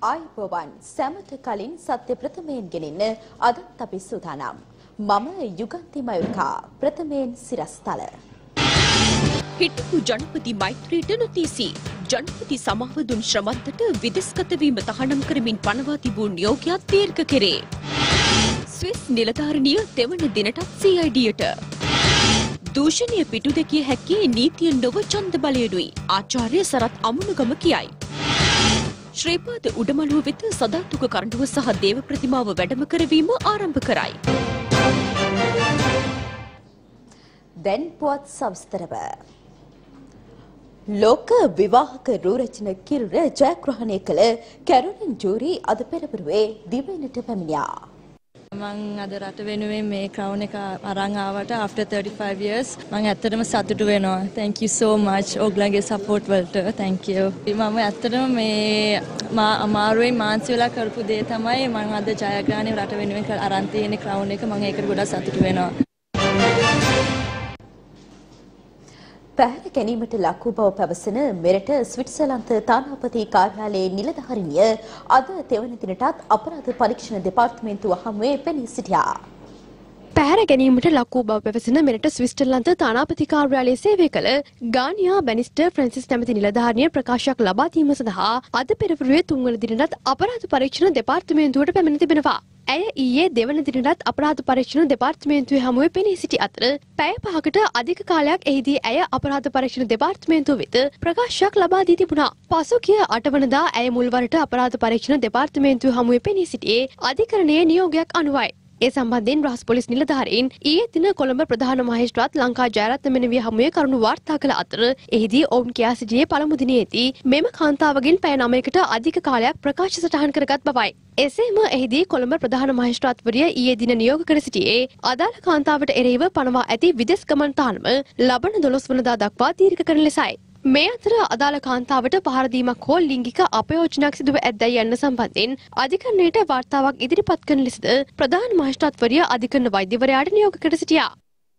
ආයුබෝවන් සැමට කලින් සත්‍ය ප්‍රථමයෙන් ගෙනින්න අදත් අපි සූදානම්. මම යුගන්ති මයුරිකා ප්‍රථමයෙන් සිරස්තල. හිටපු ජනපති මෛත්‍රීට නොතීසි ජනපති සමාව දුන් ශ්‍රමන්තට විදෙස්ගත වීම තහනම් කරමින් පනවා තිබූ නියෝගයක් දීර්ඝ කෙරේ. ස්විස් නිලධාරණිය තෙවන දිනටත් CIDයට. දූෂණය පිටු දෙකිය හැක්කේ නීතියෙන් නොව ඡන්ද බලයෙනුයි ආචාර්ය සරත් අමුණුගම කියයි. ශ්‍රීපාද උඩමළුව වෙත සදාතුක කරඬුව සහ දේව ප්‍රතිමාව වැඩම කරවීම ආරම්භ කරයි. දැන් පුවත් සවිස්තරව. ලෝක විවාහක රූරචන කිරුර ජයග්‍රහණය කළ කැරොලින් ජූරි අද පෙරපුරුවේ දිවයිනට පැමිණියා. මං අද රට වෙනුවෙන් මේ ක්‍රවුන් එක අරන් ආවට after 35 years මං ඇත්තටම සතුටු වෙනවා. Thank you so much ඔයගලගේ support වලට. Thank you. මම ඇත්තටම මේ අමාරුවෙන් මාන්සි වෙලා කරපු දේ තමයි මං අද ජයග්‍රහණය රට වෙනුවෙන් අරන් තියෙන ක්‍රවුන් එක. මං ඒකට ගොඩක් සතුටු වෙනවා. පැහැර ගැනීමට ලක් වූ බව පැවසෙන මෙරට ස්විට්සර්ලන්ත තානාපති කාර්යාලයේ නිලධාරිනිය අද තෙවන දිනටත් අපරාධ පරීක්ෂණ දෙපාර්තමේන්තුව හමුවේ පෙනී සිටියා. පැහැර ගැනීමට ලක් වූ බව පැවසෙන මෙරට ස්විට්සර්ලන්ත තානාපති කාර්යාලයේ සේවය කළ ගානියා බැනිස්ටර් ෆ්‍රැන්සිස් නැමැති නිලධාරිනිය ප්‍රකාශයක් ලබා දීම සඳහා අද පෙරපුරුවේ තුන්වන දිනටත් අපරාධ පරීක්ෂණ දෙපාර්තමේන්තුවට පැමිණ තිබෙනවා. ඇය ඊයේ දෙවන දිනටත් අපරාධ පරීක්ෂණ දෙපාර්තමේන්තුවේ හමුවේ පෙනී සිටි අතර පැය 5කට අධික කාලයක් එහිදී ඇය අපරාධ පරීක්ෂණ දෙපාර්තමේන්තුව වෙත ප්‍රකාශයක් ලබා දී තිබුණා. පසුගිය 8 වනදා ඇය මුල්වරට අපරාධ පරීක්ෂණ දෙපාර්තමේන්තුවේ හමුවේ පෙනී සිටියේ අධිකරණයේ නියෝගයක් අනුවයි. ඒ සම්බන්ධයෙන් රහස් පොලිස් නිලධාරීන් ඊයේ දින කොළඹ ප්‍රධාන මහේස්ත්‍රාත් ලංකා ජයරත්න මෙනවිය හමුවේ කරුණු වාර්තා කළ අතර එහිදී ඔවුන් කියා සිටියේ පළමු දිනයේදී මෙම කාන්තාවගෙන් පැය 9කට අධික කාලයක් ප්‍රකාශ සටහන් කරගත් බවයි. එසේම එහිදී කොළඹ ප්‍රධාන මහේස්ත්‍රාත්වරිය ඊයේ දින නියෝග කර සිටියේ අදාළ කාන්තාවට එරෙහිව පනවා ඇති විදෙස් ගමන් තානම ලබන 12 වනදා දක්වා දීර්ඝ කරන ලෙසයි. මේ අතර අදාළ කාන්තාවට පහර දීමක් හෝ ලිංගික අපයෝජනයක් සිදුව ඇද්දැයි යන්න සම්බන්ධයෙන් අධිකරණයට වාර්තාවක් ඉදිරිපත් කරන ලෙසද ප්‍රධාන මහේස්ත්‍රාත්වරිය අධිකරණ වෛද්‍යවරයාට නියෝග කර සිටියා.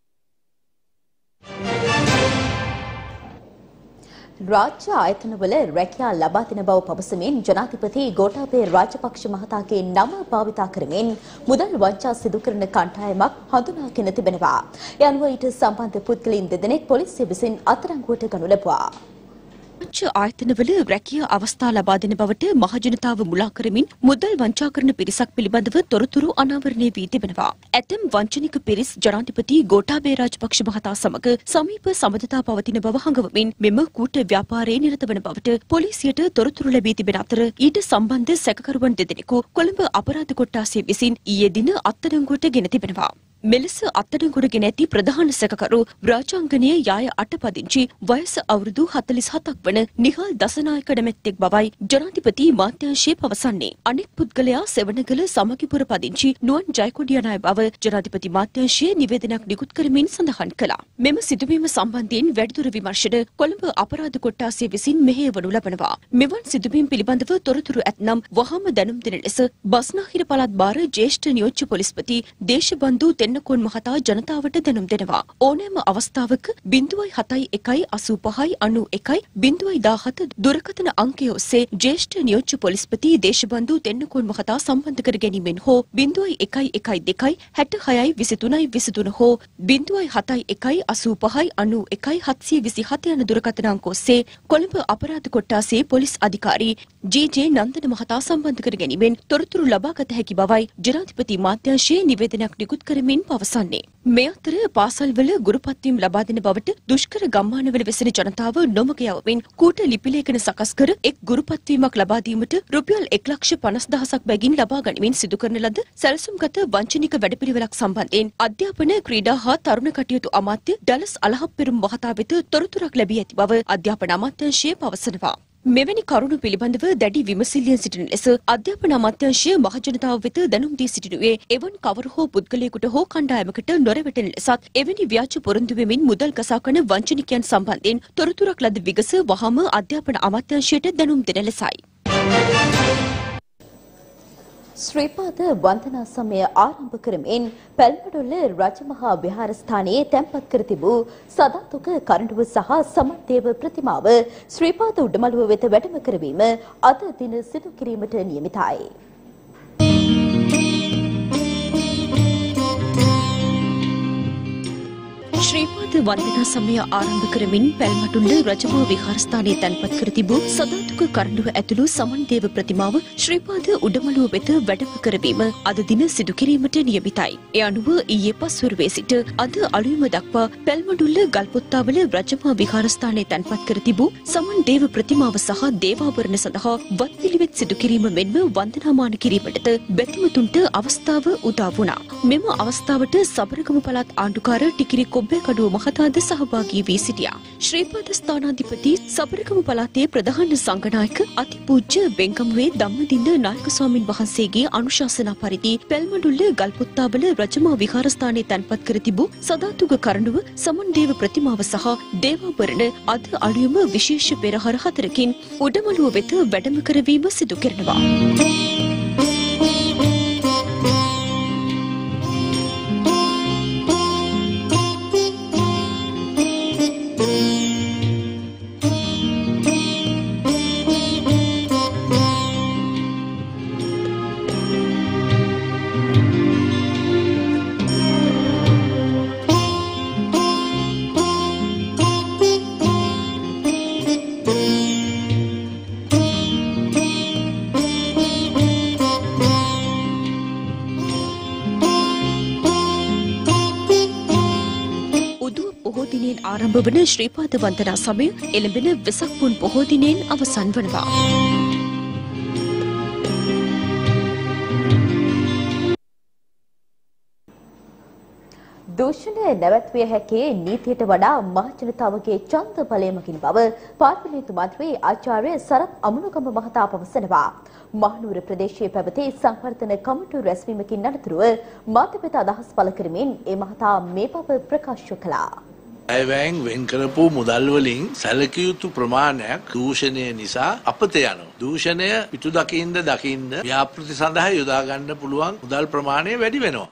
රාජ්‍ය ආයතනවල රැකියා ලබා දෙන බව පවසමින් ජනාධිපති ගෝඨාභය රාජපක්ෂ මහතාගේ නම භාවිතා කරමින් මුදල් වංචා සිදු කරන කණ්ඩායමක් හඳුනාගෙන තිබෙනවා. ඒ අනුව ඊට සම්බන්ධ පුද්ගලයන් දෙදෙනෙක් පොලිසිය විසින් අත්අඩංගුවට ගනු ලැබුවා. රාජ්‍ය ආයතනවල රැකියා අවස්ථා ලබා දෙන බවට මහජනතාව මුලා කරමින් මුදල් වංචා කරන පිරිසක් පිළිබඳව තොරතුරු අනාවරණය වී තිබෙනවා. ඇතැම් වංචනික පිරිස් ජනාධිපති ගෝඨාභය රාජපක්ෂ මහතා සමග සමීප සබඳතා පවතින බව හඟවමින් මෙම කූට ව්‍යාපාරයේ නිරත වන බවට පොලිසියට තොරතුරු ලැබී තිබෙන අතර ඊට සම්බන්ධ සැකකරුවන් දෙදෙනෙකු කොළඹ අපරාධ කොට්ටාසය විසින් ඊයේ දින අත්අඩංගුවට ගෙන තිබෙනවා. මෙලෙස අත්අඩංගුවට ගෙන ඇති ප්‍රධාන සැකකරු රාජාංගනයේ යාය අටපදිංචි වයස අවුරුදු 47ක් වන නිහල් දසනායක නැමැත්තෙක් බවයි ජනාධිපති මාත්‍යාංශය පවසන්නේ. අනෙක් පුද්ගලයා සෙවණගල සමගිපුර පදිංචි නුවන් ජයකොඩිය නාය බව ජනාධිපති මාත්‍යාංශය නිවේදනයක් නිකුත් කරමින් සඳහන් කළා. මෙම සිදුවීම සම්බන්ධයෙන් වැඩිදුර විමර්ශන කොළඹ අපරාධ කොට්ටාසය විසින් මෙහෙයවනු ලබනවා. මෙවන් සිදුවීම් පිළිබඳව තොරතුරු ඇතනම් වහාම දැනුම් දෙන ලෙස බස්නාහිර පළාත් භාර ජ්‍යෙෂ්ඨ නියෝජ්‍ය පොලිස්පති දේශබන්දු තෙන්නකෝන් මහතා ජනතාවට දැනුම් දෙනවා. ඕනෑම අවස්ථාවක 0718591 දුරකථන අංකය ඔස්සේ ජ්‍යෙෂ්ඨ නියෝජ්‍ය පොලිස්පති දේශබන්දු තෙන්නකෝන් මහතා සම්බන්ධ කර ගැනීමෙන් හෝ 0112 66 23 23 හෝ 07185991 යන දුරකථන අංක ඔස්සේ කොළඹ අපරාධ කොට්ටාසේ පොලිස් අධිකාරී ජී.ජේ. නන්දන මහතා සම්බන්ධ කර ගැනීමෙන් තොරතුරු ලබාගත හැකි බවයි ජනාධිපති මාත්‍යාංශයේ නිවේදනයක් නිකුත් කරමින් පවසන්නේ. මේ අතර පාසල්වල ගුරුපත්වීම් ලබා දෙන බවට දුෂ්කර ගම්මානවල වෙසෙන ජනතාව නොමග යවමින් කූට ලිපිලේඛන සකස් කර එක් ගුරුපත්වීමක් ලබා දීමට රුපියල් 1,50,000ක් බැගින් ලබා ගනිමින් සිදු කරන ලද සැලසුම්ගත වංචනික වැඩපිළිවෙලක් සම්බන්ධයෙන් අධ්‍යාපන ක්‍රීඩා හා තරුණ කටයුතු අමාත්‍ය ඩලස් අලහප්පෙරුම් මහතා වෙත තොරතුරක් ලැබී ඇති බව අධ්‍යාපන අමාත්‍යාංශය පවසනවා. මෙවැනි කරුණු පිළිබඳව දැඩි විමසිල්ලෙන් සිටින ලෙස අධ්‍යාපන අමාත්‍යාංශය මහජනතාව වෙත දැනුම් දී සිටිනුයේ එවන් කවර හෝ පුද්ගලයෙකුට හෝ කණ්ඩායමකට නොරැවටෙන ලෙසත් එවැනි ව්‍යාජ පොරොන්දු වෙමින් මුදල් ගසා කන වංචනිකයන් සම්බන්ධයෙන් තොරතුරක් ලද විගස වහාම අධ්‍යාපන අමාත්‍යාංශයට දැනුම් දෙන ලෙසයි. ශ්‍රීපාද වන්දනා සමය ආරම්භ කරමින් පැල්මඩොල්ල රජමහා විහාරස්ථානයේ තැන්පත් කර තිබූ සදාතුක කරඬුව සහ සමන්දේව ප්‍රතිමාව ශ්‍රීපාද උඩමළුව වෙත වැඩම කරවීම අද දින සිදු කිරීමට නියමිතයි. ශ්‍රීපාද වන්දනා සමය ආරම්භ කරමින් පැල්මඩුල්ල රජමහා විහාරස්ථානයේ තැන්පත් කර තිබූ සදාතුක කරඬුව ඇතුළු සමන්දේව ප්‍රතිමාව ශ්‍රීපාද උඩමළුව වෙත වැඩම කරවීම අද දින සිදු කිරීමට නියමිතයි. ඒ අනුව ඊයේ පස්වරුවේ සිට අද අලුයම දක්වා පැල්මඩුල්ල ගල්පොත්තාවල රජමහා විහාරස්ථානයේ තැන්පත් කර තිබූ සමන්දේව ප්‍රතිමාව සහ දේවාභරණ සඳහා වත්පිළිවෙත් සිදු කිරීම මෙන්ම වන්දනාමාන කිරීමටද බැතිමතුන්ට අවස්ථාව උදා වුණා. මෙම අවස්ථාවට සබරගමු පළාත් ආණ්ඩුකාර ටිකිරි කොබ්බේකඩුව මහතාද සහභාගී වී සිටියා. ශ්‍රීපාද ස්ථානාධිපති සබරගමු පළාතේ ප්‍රධාන සංඝනායක අතිපූජ්‍ය බෙන්ගමුවේ ධම්මදින්න නායක ස්වාමින් වහන්සේගේ අනුශාසනා පරිදි පැල්මඩුල්ල ගල්පොත්තාවල රජමහා විහාරස්ථානයේ තැන්පත් කර තිබූ සදාතුක කරඬුව සමන්දේව ප්‍රතිමාව සහ දේවාභරණ අද අලුයම විශේෂ පෙරහර 4කින් උඩමළුව වෙත වැඩම කරවීම සිදු කරනවා. ආරම්භ වන ශ්‍රීපාද වන්දනා සමය එළඹෙන වෙසක් පුන් පොහෝ දිනයෙන් අවසන් වනවා. දූෂණය නැවැත්විය හැකි නීතියට වඩා මහජනතාවගේ ඡන්ද බලය මගින් බව පාර්ලිමේන්තු මන්ත්‍රී ආචාර්ය සරත් අමුණුගම මහතා පවසනවා. මහනුවර ප්‍රදේශයේ පැවති සංවර්ධන කමිටු රැස්වීමකින් අනතුරුව මාධ්‍ය වෙත අදහස් පළ කරමින් ඒ මහතා මේ බව ප්‍රකාශ කළා. අයවැයෙන් වෙන් කරපු මුදල් වලින් සැලකිය යුතු ප්‍රමාණයක් දූෂණය නිසා අපත යනවා. දූෂණය පිටු දකින්ද ව්‍යාපෘති සඳහා යොදා ගන්න පුළුවන් මුදල් ප්‍රමාණය වැඩි වෙනවා.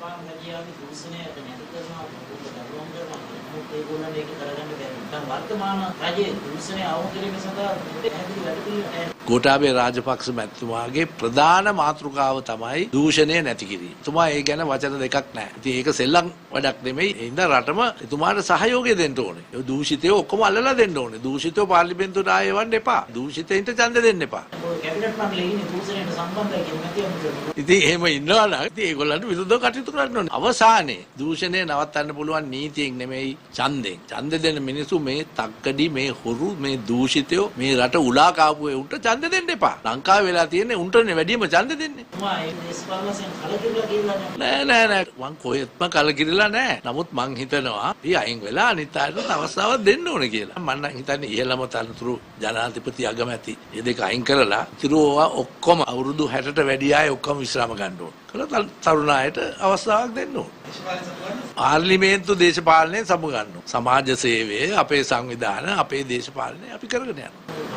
ගෝඨාභය රාජපක්ෂ මැතිතුමාගේ ප්‍රධාන මාතෘකාව තමයි දූෂණය නැති කිරීම. එතුමා ඒ ගැන වචන දෙකක් නැහැ. ඉතින් ඒක සෙල්ලම් වැඩක් නෙමෙයි. ඒ හින්දා රටම එතුමාට සහයෝගය දෙන්න ඕනේ. ඒ දූෂිතයෝ ඔක්කොම අල්ලලා දෙන්න ඕනේ. දූෂිතයෝ පාර්ලිමේන්තුවට ආයෙ එවන්න එපා. දූෂිතයින්ට ඡන්ද දෙන්න එපා. කැබිනට් මණ්ඩලයේ ඉන්නේ දූෂණයට සම්බන්ධයි කියන නැතිවම. ඉතින් එහෙම ඉන්නවා නම් ඉතින් ඒගොල්ලන්ට විරුද්ධව කටයුතු කරන්න ඕනේ. අවසානයේ දූෂණය නවත්තන්න පුළුවන් නීතියෙන් නෙමෙයි ඡන්දෙන්. ඡන්ද දෙන මිනිස්සු මේ තක්කඩි මේ හොරු මේ දූෂිතයෝ මේ රට උලා කාපු උන්ට ඡන්ද දෙන්න එපා. ලංකාවේ වෙලා තියෙන්නේ උන්ටනේ වැඩිම ඡන්ද දෙන්නේ. මම ඒ දේශපාලනයෙන් කලකිරලා කියලා නෑ. මං කොහෙත්ම කලකිරලා නෑ. නමුත් මං හිතනවා අපි අයින් වෙලා අනිත් අයට අවස්ථාවක් දෙන්න ඕනේ කියලා. මම නම් හිතන්නේ ඉහළම තනතුරු ජනාධිපති අගමැති මේ දෙක අයින් කරලා තිරුවා ඔක්කොම අවුරුදු 60ට වැඩි අය ඔක්කොම විශ්‍රාම ගන්න ඕනේ. කළා තරුණ අයට අවස්ථාවක් දෙන්න ඕනේ. පාර්ලිමේන්තු දේශපාලනයෙන් සමු ගන්න ඕනේ. සමාජ සේවය අපේ සංවිධාන අපේ දේශපාලනය අපි කරගෙන යනවා.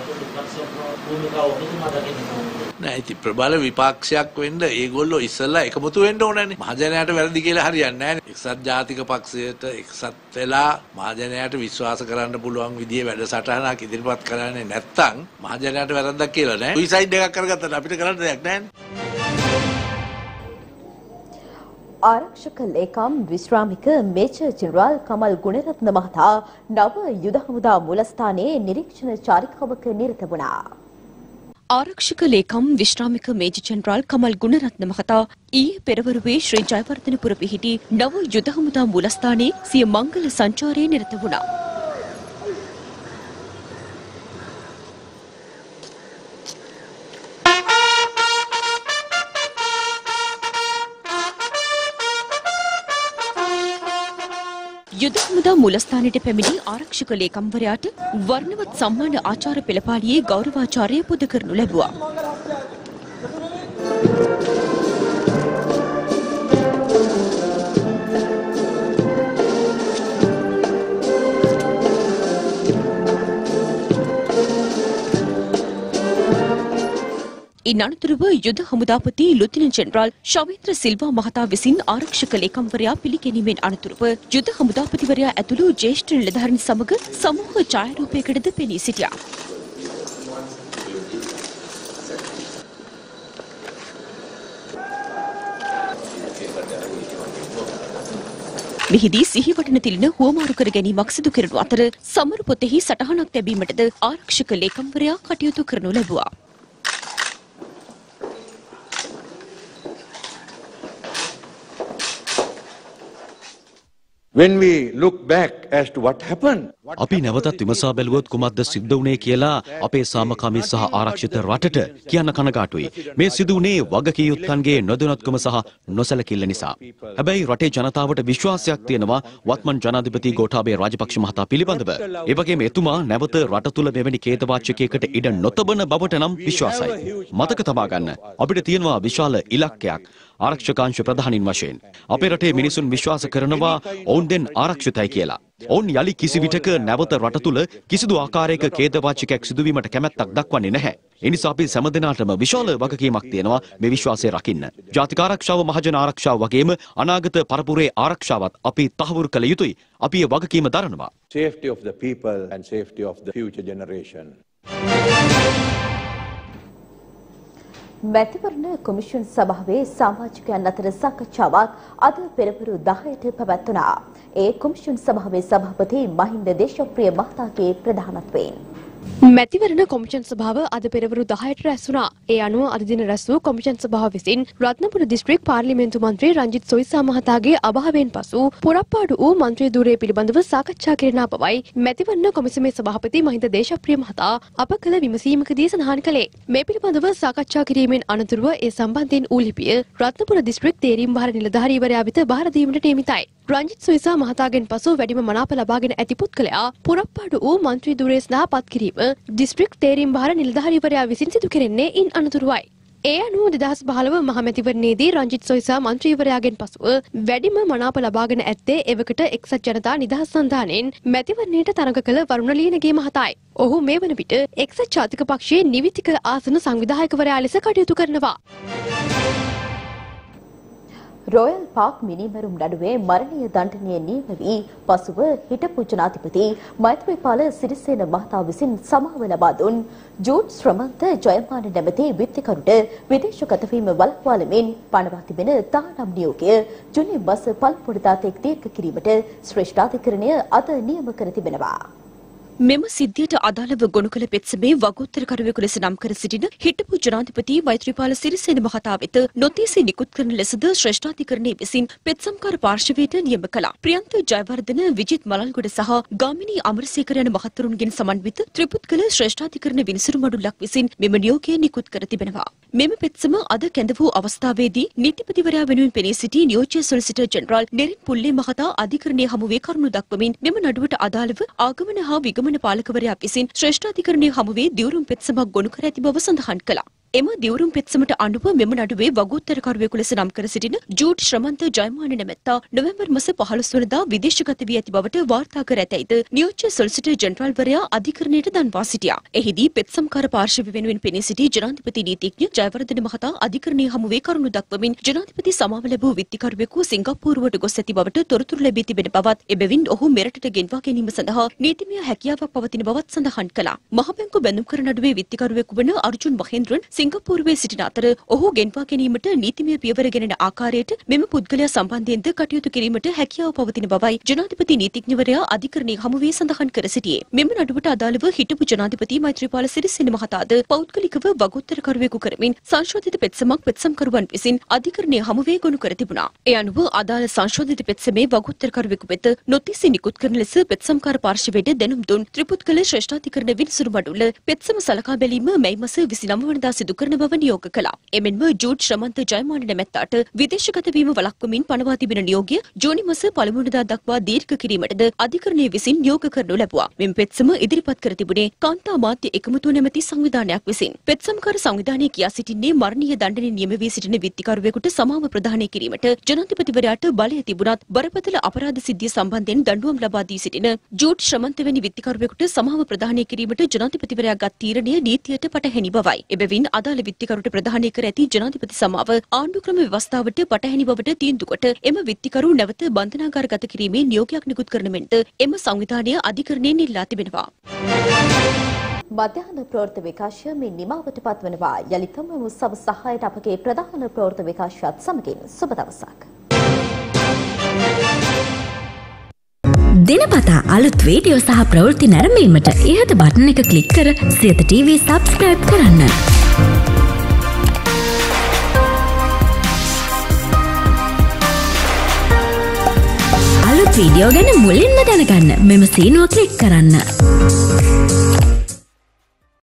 නෑ ඉතින් ප්‍රබල විපක්ෂයක් වෙන්න ඒගොල්ලෝ ඉස්සෙල්ලා එකමුතු වෙන්න ඕනනේ. මහජනයාට වැරදි කියලා හරියන්නේ නෑනේ. එක්සත් ජාතික පක්ෂයට එක්සත් වෙලා මහජනයාට විශ්වාස කරන්න පුළුවන් විදිහේ වැඩසටහනක් ඉදිරිපත් කරන්නේ නැත්නම් මහජනයාට වැරද්දක් කියලා නෑ. සුයිසයිඩ් එකක් කරගත්තාට අපිට කරන්න දෙයක් නෑනේ. ආරක්ෂක ලේකම් විශ්‍රාමික මේජර් ජෙනරාල් කමල් ගුණරත්න මහතා නව යුද හමුදා මූලස්ථානයේ නිරීක්ෂණ චාරිකාවක නිරත වුණා. ආරක්ෂක ලේකම් විශ්‍රාමික මේජර් ජෙනරාල් කමල් ගුණරත්න මහතා ඊයේ පෙරවරුවේ ශ්‍රී ජයවර්ධනපුර පිහිටි නව යුද හමුදා මූලස්ථානයේ සිය මංගල සංචාරයේ නිරත වුණා. යුද හමුදා මූලස්ථානයට පැමිණි ආරක්ෂක ලේකම්වරයාට වර්ණවත් සම්මාන ආචාර පෙළපාළියේ ගෞරවාචාරය පුද කරනු ලැබුවා. ඉන් අනතුරුව යුද හමුදාපති ලුතිනන්ට් ජෙනරාල් ශවේන්ද්‍ර සිල්වා මහතා විසින් ආරක්ෂක ලේකම්වරයා පිළිගැනීමෙන් අනතුරුව යුද හමුදාපතිවරයා ඇතුළු ජ්‍යෙෂ්ඨ නිලධාරීන් සමග සමූහ ඡායාරූපයකටද පෙනී සිටියා. මෙහිදී සිහිවටන තිලින හුවමාරු කර ගැනීමක් සිදු කරනු අතර සමරු පොතෙහි සටහනක් තැබීමටද ආරක්ෂක ලේකම්වරයා කටයුතු කරනු ලැබුවා. When we look back as to what happened, අපි නැවතත් විමසා බැලුවොත් කුමක්ද සිද්ධ වුණේ කියලා අපේ සාමකාමී සහ ආරක්ෂිත රටට කියන්න කනගාටුයි. මේ සිදු වුණේ වගකීම්යුත්තන්ගේ නොදැනුවත්කම සහ නොසැලකිල්ල නිසා. හැබැයි රටේ ජනතාවට විශ්වාසයක් තියෙනවා වත්මන් ජනාධිපති ගෝඨාභය රාජපක්ෂ මහතා පිළිබඳව. ඒ වගේම එතුමා නැවත රට තුල මෙවැනි කේතවාචකයකට ඉඩ නොතබන බවට නම් විශ්වාසයි. මතක තබා ගන්න අපිට තියෙනවා විශාල ඉලක්කයක්. ආරක්ෂකාංශ ප්‍රධානින් වශයෙන් අපේ රටේ මිනිසුන් විශ්වාස කරනවා ඔවුන්ගෙන් ආරක්ෂිතයි කියලා. ඔවුන් යලි කිසි විටක නැවත රට තුල කිසිදු ආකාරයක ඛේදවාචකයක් සිදුවීමට කැමැත්තක් දක්වන්නේ නැහැ. ඒ නිසා අපි සෑමදෙනාටම විශාල වගකීමක් තියෙනවා මේ විශ්වාසය රකින්න. ජාතික ආරක්ෂාව, මහජන ආරක්ෂාව වගේම අනාගත පරපුරේ ආරක්ෂාවත් අපි තහවුරු කළ යුතුයි. අපි ඒ වගකීම දරනවා. safety of the people and safety of the future generation. මැතිවරණ කොමිෂන් සභාවේ සමාජිකයන් අතර සාකච්ඡාවක් අද පෙරවරු 10ට පැවැත්වුණා. ඒ කොමිෂන් සභාවේ සභාපති මහින්ද දේශප්‍රිය මහතාගේ ප්‍රධානත්වයෙන් මැතිවරණ කොමිෂන් සභාව අද පෙරවරු 10ට රැස් වුණා. ඒ අනුව අද දින රැස් වූ කොමිෂන් සභාව විසින් රත්නපුර දිස්ත්‍රික් පාර්ලිමේන්තු මන්ත්‍රී රංජිත් සොයිසා මහතාගේ අභාවයෙන් පසු පුරප්පාඩු වූ මන්ත්‍රී ධුරය පිළිබඳව සාකච්ඡා කෙරෙන බවයි මැතිවරණ කොමිසමේ සභාපති මහින්ද දේශප්‍රිය මහතා අප කළ විමසීමකදී සඳහන් කළේ. මේ පිළිබඳව සාකච්ඡා කිරීමෙන් අනතුරුව ඒ සම්බන්ධයෙන් වූ ලිපිය රත්නපුර දිස්ත්‍රික් තේරීම් භාර නිලධාරීවරයා වෙත බාර දීමට නියමිතයි. රංජිත් සොයිසා මහතාගෙන් පසු වැඩිම මනාප ලබාගෙන ඇති පුද්ගලයා පුරප්පාඩු වූ මන්ත්‍රී ධුරය සඳහා පත් කිරීම දිස්ත්‍රික් තේරීම් භාර නිලධාරීවරයා විසින් සිදු කෙරෙන්නේ ඉන් අනතුරුවයි. ඒ අනුව 2015 මහමැතිවරණයේදී රංජිත් සොයිසා මන්ත්‍රීවරයාගෙන් පසුව වැඩිම මනාප ලබාගෙන ඇත්තේ එවකට එක්සත් ජනතා නිදහස් සන්ධානයෙන් මැතිවරණයට තරඟ කළ වරුණ ලියනගේ මහතායි. ඔහු මේ වන විට එක්සත් ජාතික පක්ෂයේ නිවිතික ආසන සංවිධායකවරයා ලෙස කටයුතු කරනවා. රොයල් පාක් මිනිමැරුම් නඩුවේ මරණීය දණ්ඩනය නියම වී පසුව හිටපු ජනාධිපති මෛත්‍රීපාල සිරිසේන මහතා විසින් සමාව ලබා දුන් ජූඩ් ශ්‍රමන්ත ජයමාන නැමැති විත්තිකරුට විදේශගත වීම වළක්වාලමින් පනවා තිබෙන තානම් නියෝගය ජුනි මාස පළමුවනදා තෙක් දීර්ඝ කිරීමට ශ්‍රේෂ්ඨාධිකරණය අද නියම කර තිබෙනවා. මෙම සිද්ධියට අදාළව ගොනු කළ පෙත්සමේ වගෝත්තරකරුවෙකු ලෙස නම් කර සිටින හිටපු ජනාධිපති මෛත්‍රීපාල සිරිසේන මහතා වෙත නොතීසී නිකුත් කරන ලෙසද ශ්‍රේෂ්ඨාධිකරණයේ විසින් පෙත්සම්කාර පාර්ශවයට නියම කළා. ප්‍රියන්ත ජයවර්ධන, විජිත් මලල්ගොඩ සහ ගාමිණී අමරසේකර යන මහත්වරුන්ගෙන් සමන්විත ත්‍රිපුද්ගල ශ්‍රේෂ්ඨාධිකරණ විනිසුරු මඩුල්ලක් විසින් මෙම නියෝගය නිකුත් කර තිබෙනවා. මෙම පෙත්සම අද කැඳ වූ අවස්ථාවේදී නීතිපතිවරයා වෙනුවෙන් පෙනී සිටි නියෝජ්‍ය සොලිසිටර් ජෙනරාල් නෙරින් පුල්ලේ මහතා අධිකරණයේ හමුවේ කරුණු දක්වමින් මෙම නඩුවට අදාළව ආගමන හා විගමන පාලකවරයා විසින් ශ්‍රේෂ්ඨාධිකරණයේ හමුවේ දියුරුම් පෙත්සමක් ගොනු කර ඇති බව සඳහන් කළා. එම දියුරුම් පෙත්සමට අනුව මෙම නඩුවේ වගෝත්තරකරුවෙකු ලෙස නම් කර සිටින ජූඩ් ශ්‍රමන්ත ජයමාන නැමැත්තා නොවැම්බර් මාස 15 වනදා විදේශගත වී ඇති බවට වාර්තා කර ඇතැයිද නියෝජ්‍ය සොලිසිටර් ජෙනරාල්වරයා අධිකරණයට දන්වා සිටියා. එහිදී පෙත්සම්කාර පාර්ශව වෙනුවෙන් පෙනී සිටි ජනාධිපති නීතිඥ ජයවර්ධන මහතා අධිකරණයේ හමුවේ කරුණු දක්වමින් ජනාධිපති සමාව ලැබූ විත්තිකරුවෙකු සිංගප්පූරුවට ගොස් ඇති බවට තොරතුරු ලැබී තිබෙන බවත් එබැවින් ඔහු මෙරටට ගෙන්වා ගැනීම සඳහා නීතිමය හැකියාවක් පවතින බවත් සඳහන් කළා. මහ බැංකු බැඳුම් කර නඩුවේ විත්තිකරුවෙකු වන අර්ජුන් මහේන්ද්‍රන් සිංගප්පූරුවේ සිටින අතර ඔහු ගෙන්වා ගැනීමට නීතිමය පියවර ගෙනෙන ආකාරයට මෙම පුද්ගලයා සම්බන්ධයෙන්ද කටයුතු කිරීමට හැකියාව පවතින බවයි ජනාධිපති නීතිඥවරයා අධිකරණයේ හමුවේ සඳහන් කර සිටියේ. මෙම නඩුවට අදාළව හිටපු ජනාධිපති මෛත්‍රීපාල සිරිසේන මහතාද පෞද්ගලිකව වගෝත්තරකරුවෙකු කරමින් සංශෝධිත පෙත්සමක් පෙත්සම්කරුවන් විසින් අධිකරණයේ හමුවේ ගොනු කර තිබුණා. ඒ අනුව අදාළ සංශෝධිත පෙත්සමේ වගෝත්තරකරුවෙකු වෙත නොතිසි නිකුත් කරන ලෙස පෙත්සම්කාර පාර්ශවයට දැනුම් දුන් ත්‍රිපුද්ගල ශ්‍රේෂ්ඨාධිකරණ විනිසුරු මඩුල්ල පෙත්සම සලකා බැලීම මැයි මාස 29 වනදා සිදු කරන බව නියෝග කළා. එමෙන්ම ජූඩ් ශ්‍රමන්ත ජයමාන නැමැත්තාට විදේශගත වීම වළක්වමින් පනවා තිබෙන නියෝගය ජූනි මාස 1 වනදා දක්වා දීර්ඝ කිරීමටද අධිකරණයේ විසින් නියෝග කරනු ලැබුවා. මෙම පෙත්සම ඉදිරිපත් කර තිබුණේ කාන්තා මාධ්‍ය එකමුතුව නැමැති සංවිධානයක් විසින්. පෙත්සම්කාර සංවිධානය කියා සිටින්නේ මරණීය දණ්ඩනය නියම වී සිටින විත්තිකරුවෙකුට සමාව ප්‍රදානය කිරීමට ජනාධිපතිවරයාට බලය තිබුණත් බරපතල අපරාධ සිද්ධිය සම්බන්ධයෙන් දඬුවම් ලබා දී සිටින ජූඩ් ශ්‍රමන්ත වැනි විත්තිකරුවෙකුට සමාව ප්‍රදානය කිරීමට ජනාධිපතිවරයා ගත් තීරණය නීතියට පටහැනි බවයි. එබැවින් අදාළ විත්තිකරුට ප්‍රදානය කර ඇති ජනාධිපති සමාව ආණ්ඩුක්‍රම ව්‍යවස්ථාවට පටහැනි බවට තීන්දුව කොට එම විත්තිකරු නැවත බන්ධනාගාරගත කිරීමේ නියෝගයක් නිකුත් කරන මෙන්ට එම සංවිධානය අධිකරණයෙන් ඉල්ලා තිබෙනවා. මධ්‍යහන ප්‍රවෘත්ති විකාශය මේ නිමාවට පත්වනවා. යලිතම උත්සව සහායට අපගේ ප්‍රධාන ප්‍රවෘත්ති විකාශයත් සමගින් සුබ දවසක්. දිනපතා අලුත් වීඩියෝ සහ ප්‍රවෘත්ති නැරඹීමට ඉහත බටන් එක ක්ලික් කර සියත TV සබ්ස්ක්‍රයිබ් කරන්න. අලුත් වීඩියෝ ගැන මුලින්ම දැනගන්න මෙම සීනුව ක්ලික් කරන්න.